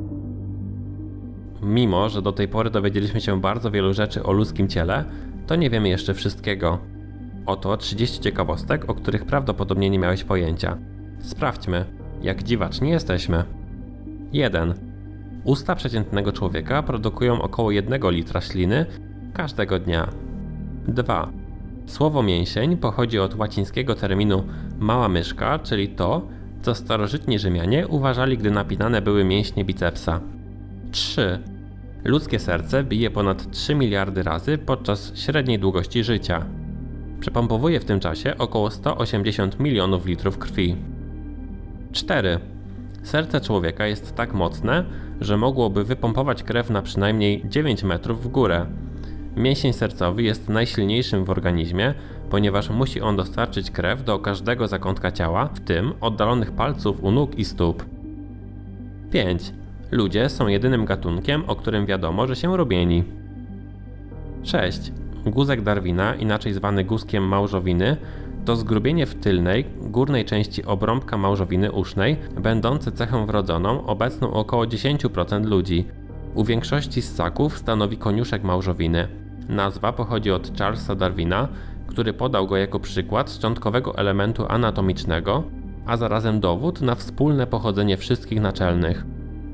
Mimo, że do tej pory dowiedzieliśmy się bardzo wielu rzeczy o ludzkim ciele, to nie wiemy jeszcze wszystkiego. Oto 30 ciekawostek, o których prawdopodobnie nie miałeś pojęcia. Sprawdźmy, jak dziwaczni jesteśmy. 1. Usta przeciętnego człowieka produkują około 1 litra śliny każdego dnia. 2. Słowo mięsień pochodzi od łacińskiego terminu mała myszka, czyli to, co starożytni Rzymianie uważali, gdy napinane były mięśnie bicepsa. 3. Ludzkie serce bije ponad 3 miliardy razy podczas średniej długości życia. Przepompowuje w tym czasie około 180 milionów litrów krwi. 4. Serce człowieka jest tak mocne, że mogłoby wypompować krew na przynajmniej 9 metrów w górę. Mięsień sercowy jest najsilniejszym w organizmie, ponieważ musi on dostarczyć krew do każdego zakątka ciała, w tym oddalonych palców u nóg i stóp. 5. Ludzie są jedynym gatunkiem, o którym wiadomo, że się rumieni. 6. Guzek Darwina, inaczej zwany guzkiem małżowiny, to zgrubienie w tylnej, górnej części obrąbka małżowiny usznej, będące cechą wrodzoną, obecną około 10% ludzi. U większości ssaków stanowi koniuszek małżowiny. Nazwa pochodzi od Charlesa Darwina, który podał go jako przykład szczątkowego elementu anatomicznego, a zarazem dowód na wspólne pochodzenie wszystkich naczelnych.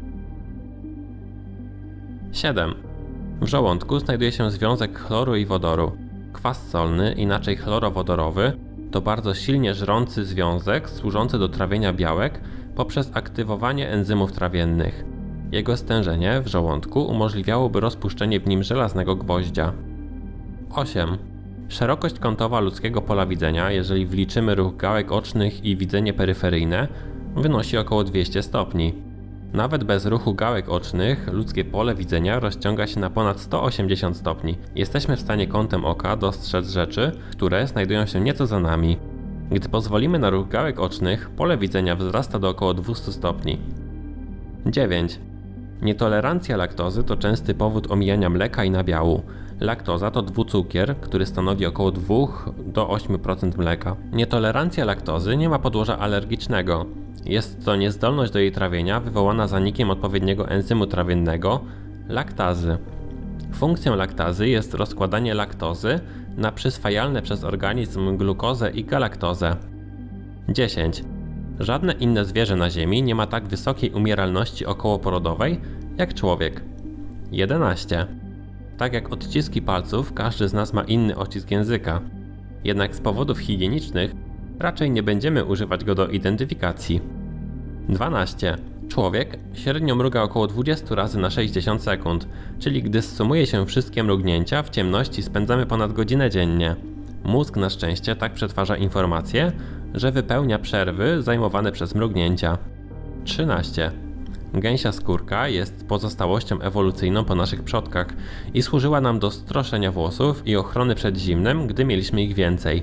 7. W żołądku znajduje się związek chloru i wodoru. Kwas solny, inaczej chlorowodorowy, to bardzo silnie żrący związek służący do trawienia białek poprzez aktywowanie enzymów trawiennych. Jego stężenie w żołądku umożliwiałoby rozpuszczenie w nim żelaznego gwoździa. 8. Szerokość kątowa ludzkiego pola widzenia, jeżeli wliczymy ruch gałek ocznych i widzenie peryferyjne, wynosi około 200 stopni. Nawet bez ruchu gałek ocznych ludzkie pole widzenia rozciąga się na ponad 180 stopni. Jesteśmy w stanie kątem oka dostrzec rzeczy, które znajdują się nieco za nami. Gdy pozwolimy na ruch gałek ocznych, pole widzenia wzrasta do około 200 stopni. 9. Nietolerancja laktozy to częsty powód omijania mleka i nabiału. Laktoza to dwucukier, który stanowi około 2 do 8% mleka. Nietolerancja laktozy nie ma podłoża alergicznego. Jest to niezdolność do jej trawienia wywołana zanikiem odpowiedniego enzymu trawiennego – laktazy. Funkcją laktazy jest rozkładanie laktozy na przyswajalne przez organizm glukozę i galaktozę. 10. Żadne inne zwierzę na Ziemi nie ma tak wysokiej umieralności okołoporodowej jak człowiek. 11. Tak jak odciski palców, każdy z nas ma inny odcisk języka. Jednak z powodów higienicznych raczej nie będziemy używać go do identyfikacji. 12. Człowiek średnio mruga około 20 razy na 60 sekund, czyli gdy zsumuje się wszystkie mrugnięcia, w ciemności spędzamy ponad godzinę dziennie. Mózg na szczęście tak przetwarza informacje, że wypełnia przerwy zajmowane przez mrugnięcia. 13. Gęsia skórka jest pozostałością ewolucyjną po naszych przodkach i służyła nam do stroszenia włosów i ochrony przed zimnem, gdy mieliśmy ich więcej.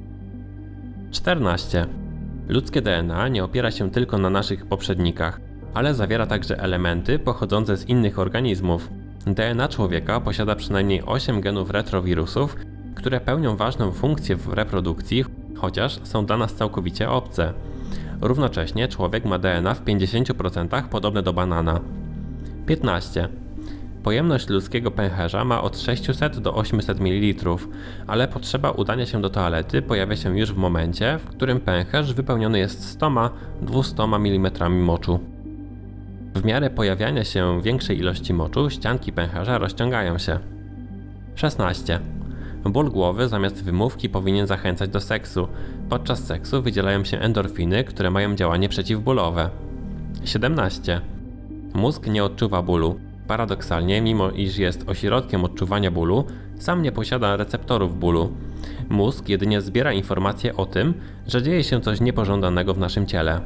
14. Ludzkie DNA nie opiera się tylko na naszych poprzednikach, ale zawiera także elementy pochodzące z innych organizmów. DNA człowieka posiada przynajmniej 8 genów retrowirusów, które pełnią ważną funkcję w reprodukcji, chociaż są dla nas całkowicie obce. Równocześnie człowiek ma DNA w 50% podobne do banana. 15. Pojemność ludzkiego pęcherza ma od 600 do 800 ml, ale potrzeba udania się do toalety pojawia się już w momencie, w którym pęcherz wypełniony jest 100–200 mm moczu. W miarę pojawiania się większej ilości moczu ścianki pęcherza rozciągają się. 16. Ból głowy zamiast wymówki powinien zachęcać do seksu. Podczas seksu wydzielają się endorfiny, które mają działanie przeciwbólowe. 17. Mózg nie odczuwa bólu. Paradoksalnie, mimo iż jest ośrodkiem odczuwania bólu, sam nie posiada receptorów bólu. Mózg jedynie zbiera informacje o tym, że dzieje się coś niepożądanego w naszym ciele.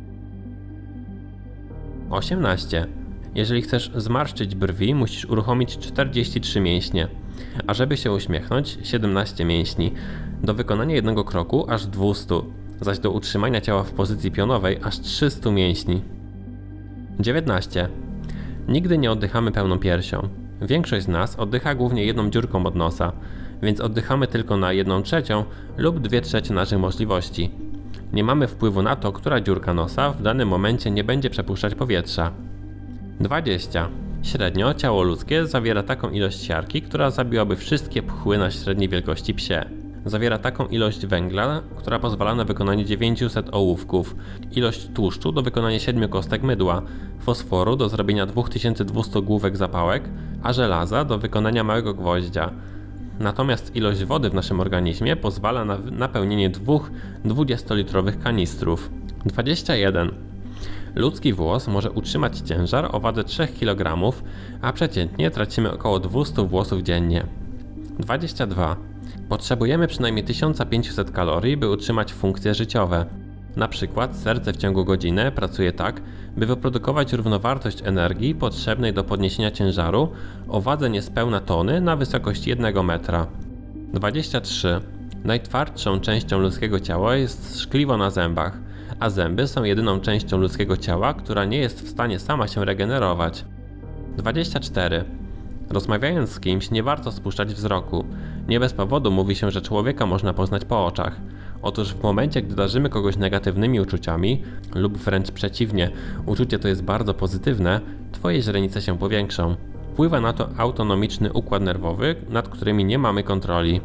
18. Jeżeli chcesz zmarszczyć brwi, musisz uruchomić 43 mięśnie, a żeby się uśmiechnąć 17 mięśni. Do wykonania jednego kroku aż 200, zaś do utrzymania ciała w pozycji pionowej aż 300 mięśni. 19. Nigdy nie oddychamy pełną piersią. Większość z nas oddycha głównie jedną dziurką od nosa, więc oddychamy tylko na 1/3 lub 2/3 naszych możliwości. Nie mamy wpływu na to, która dziurka nosa w danym momencie nie będzie przepuszczać powietrza. 20. Średnio ciało ludzkie zawiera taką ilość siarki, która zabiłaby wszystkie pchły na średniej wielkości psie. Zawiera taką ilość węgla, która pozwala na wykonanie 900 ołówków, ilość tłuszczu do wykonania 7 kostek mydła, fosforu do zrobienia 2200 główek zapałek, a żelaza do wykonania małego gwoździa. Natomiast ilość wody w naszym organizmie pozwala na napełnienie 2 20-litrowych kanistrów. 21. Ludzki włos może utrzymać ciężar o wadze 3 kg, a przeciętnie tracimy około 200 włosów dziennie. 22. Potrzebujemy przynajmniej 1500 kalorii, by utrzymać funkcje życiowe. Na przykład serce w ciągu godziny pracuje tak, by wyprodukować równowartość energii potrzebnej do podniesienia ciężaru o wadze niespełna tony na wysokość 1 metra. 23. Najtwardszą częścią ludzkiego ciała jest szkliwo na zębach, a zęby są jedyną częścią ludzkiego ciała, która nie jest w stanie sama się regenerować. 24. Rozmawiając z kimś nie warto spuszczać wzroku. Nie bez powodu mówi się, że człowieka można poznać po oczach. Otóż w momencie, gdy darzymy kogoś negatywnymi uczuciami, lub wręcz przeciwnie, uczucie to jest bardzo pozytywne, twoje źrenice się powiększą. Wpływa na to autonomiczny układ nerwowy, nad którymi nie mamy kontroli.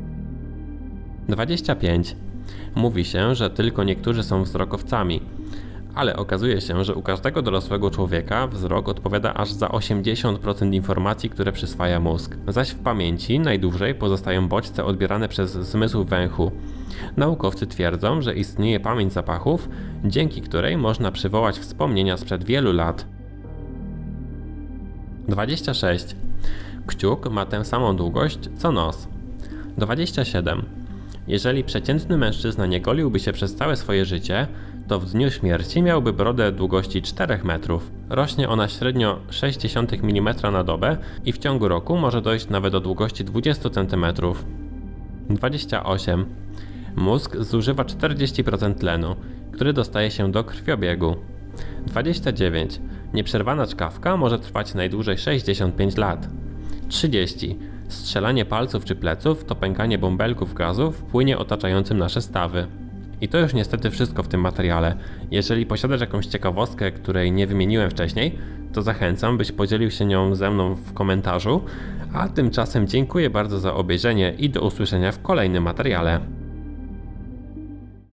25. Mówi się, że tylko niektórzy są wzrokowcami, ale okazuje się, że u każdego dorosłego człowieka wzrok odpowiada aż za 80% informacji, które przyswaja mózg. Zaś w pamięci najdłużej pozostają bodźce odbierane przez zmysł węchu. Naukowcy twierdzą, że istnieje pamięć zapachów, dzięki której można przywołać wspomnienia sprzed wielu lat. 26. Kciuk ma tę samą długość co nos. 27. Jeżeli przeciętny mężczyzna nie goliłby się przez całe swoje życie, to w dniu śmierci miałby brodę długości 4 metrów. Rośnie ona średnio 0,6 mm na dobę i w ciągu roku może dojść nawet do długości 20 cm. 28. Mózg zużywa 40% tlenu, który dostaje się do krwiobiegu. 29. Nieprzerwana czkawka może trwać najdłużej 65 lat. 30. Strzelanie palców czy pleców to pękanie bąbelków gazów płynie otaczającym nasze stawy. I to już niestety wszystko w tym materiale. Jeżeli posiadasz jakąś ciekawostkę, której nie wymieniłem wcześniej, to zachęcam, byś podzielił się nią ze mną w komentarzu, a tymczasem dziękuję bardzo za obejrzenie i do usłyszenia w kolejnym materiale.